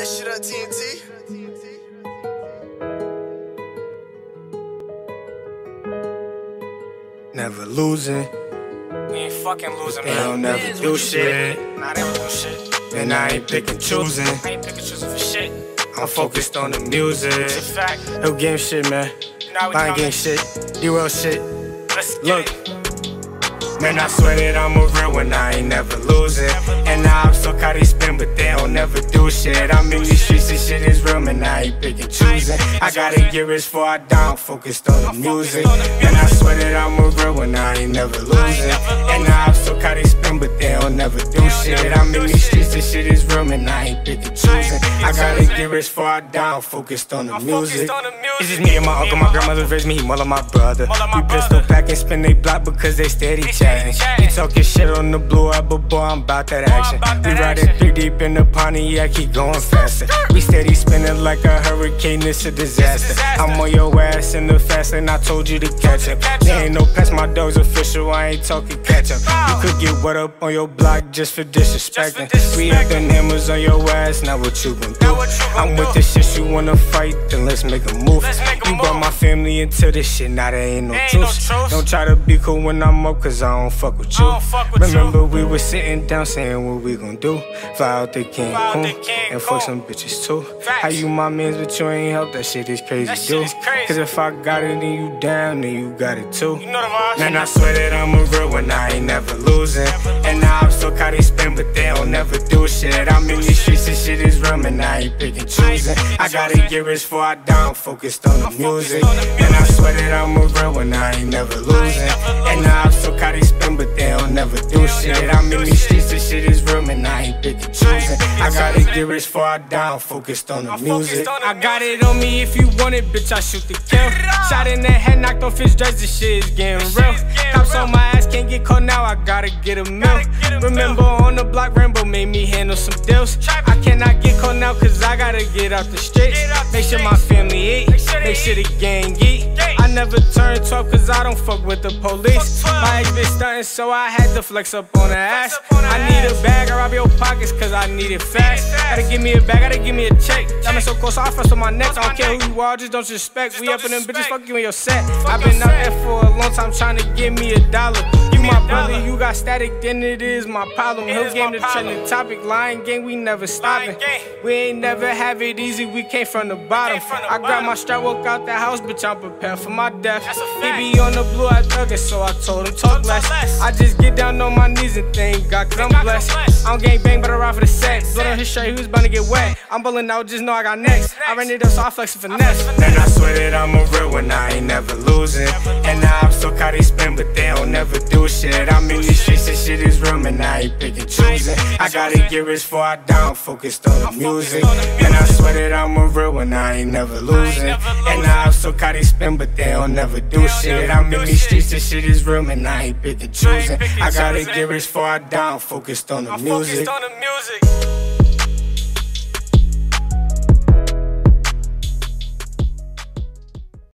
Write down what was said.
shit up, TNT. Never losing. We ain't fucking losing, They man. don't never do shit. Nah, they don't do shit. And I ain't picking choosing. I ain't picking choosing for shit. I'm focused on the music. It's a fact. Who game shit, man? Now we I ain't coming. getting shit. D-World shit. Let's get Look. it. Man, I swear that I'm a real one, I ain't never losing. And now I'm so caught they spin, but they don't never do shit. I'm in these streets, this shit is real, man, I ain't picking choosing. I gotta get rich before I die, I'm focused on the music. Man, I swear that I'm a real one, I ain't never losing. And now I'm so caught they spin, but they don't never do shit. I'm in these streets, this shit is real, man, I ain't picking choosing. I gotta get rich before I die, I'm focused on the music. It's just me and my uncle, my grandmother raised me, he more like my brother. We pistol back and spin they block because they steady chatting. He talking shit on the blue eye, but boy, I'm about that action. We riding 3 deep in the Pontiac, keep going faster. We steady spinning like a hurricane, it's a disaster. I'm on your ass in the fast lane, I told you to catch up. There ain't no pass, my dog's official, I ain't talking catch up. You could get wet up on your block just for disrespecting. We have them hammers on your ass, now what you gon' do? I'm with the shit, you wanna fight, then let's make a move. You brought my family into this shit, now there ain't no truce. Don't try to be cool when I'm up, cause I don't fuck with you. Remember we was sitting down saying what we gon' do. Fly out to Cancun and fuck some bitches too. How you my mans but you ain't help, that shit is crazy dude. Cause if I got it and you down, then you got it too. Man, I swear that I'm a real one, I ain't never losing. And now I'm so caught they spin, but they don't never do shit. I'm in these streets, this shit is real, man, I ain't picking choosing. I gotta get rich before I die, I'm focused on the music. And I swear that I'm a real one, I ain't never losing. And now I'm so caught they spin, but they don't never do shit. I'm in these streets, this shit is real, man, I ain't picking choosing. I gotta get rich before I die, I'm focused on the music. I got it on me if you want it, bitch, I shoot the kill. Shot in the head, knocked off his dress, this shit is getting real. Cops on my ass, can't get caught now, I gotta get a meal. Remember on the block, Rambo made me handle some deals. I cannot get caught now, cause I gotta get out the streets. Make sure my family eat, make sure the gang eat. I never turn 12 cause I don't fuck with the police. My ex bitch stuntin', so I had to flex up on her ass. I need a bag, I rob your pockets cause I need it fast. Gotta give me a bag, gotta give me a check. Diamond so close, I flex on my neck. I don't care who you are, just don't disrespect. We up in them bitches, fuck you in your set. I've been out there for a long time trying to give me $1. You my brother, you got static, then it is my problem. Hill game the trending topic, Lion Gang, we never stopping. We ain't never have it easy, we came from the bottom. I grabbed my strap, walk out the house, bitch, I'm prepared for my death. He be on the blue, I thug it, so I told him talk less. I just get down on my knees and thank God, cause I'm blessed. I don't gang bang, but I ride for the sex. Blood on his shirt, he was bound to get wet. I'm ballin' out, just know I got next. I ran it up, so I flex and finesse. Man, I swear that I'm a real one, I ain't never losing. And now I'm so caught they spin, but they don't never do shit. I'm in these streets, this shit is real, man, I ain't picking choosing. I gotta get rich before I die, I'm focused on the music. And I swear that I'm a real one, I ain't never losing. And now I'm so caught they spin, but they don't never do shit. I'm in these streets, this shit is real, man, I ain't picking choosing. I gotta get rich before I die, I'm focused on the music.